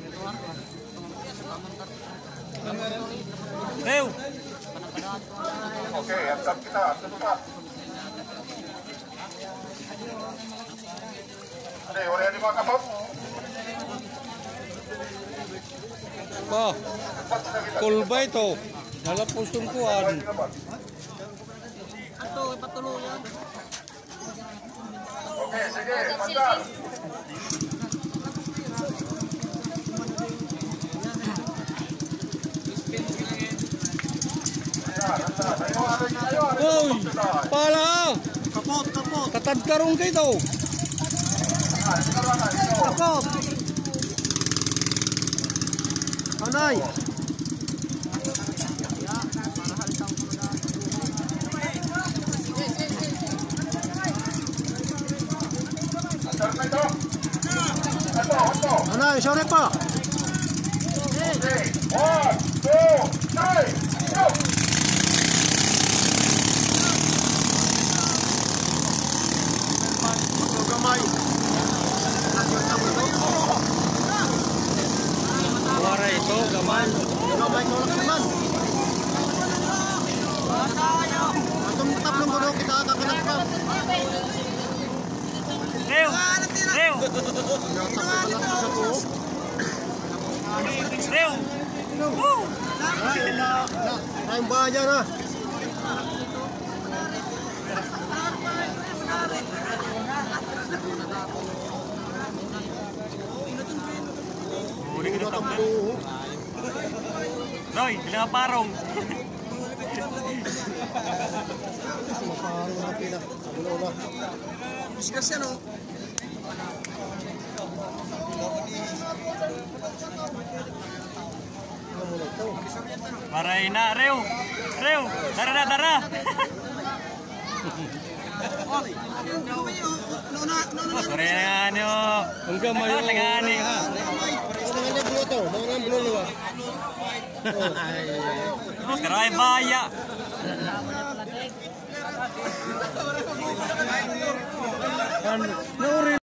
Rew. Oke, angkat kita cepat. Ada orang yang dimakan, Bob? Bah, kulba ito. Nalapos tungkuan. Ato, ipatuluyan. Oke, sige, pantal. Uy, pala. Kapot, kapot. Katadkarong kayo daw. Kapot. Anay. Anay, sore pa. Oke, 1, 2, 3, go! Gamay. Wara ito, gaman. Gamay ko lang naman. Atong tatlong gulo kita kakanap ka. Rew. Rew. Rew. Tayong bayan na. Huli ka na tablan. Roy, bilang parong. Maparong na pila. Gulo na. Discuss yan o. Maray na, Rew. Rew. Tara na, tara. Sorry na nga nyo. Ang gamay o. Lagani. Nangan yung bulo to. Nangan yung bulo luwa. Karay baya. Naurin.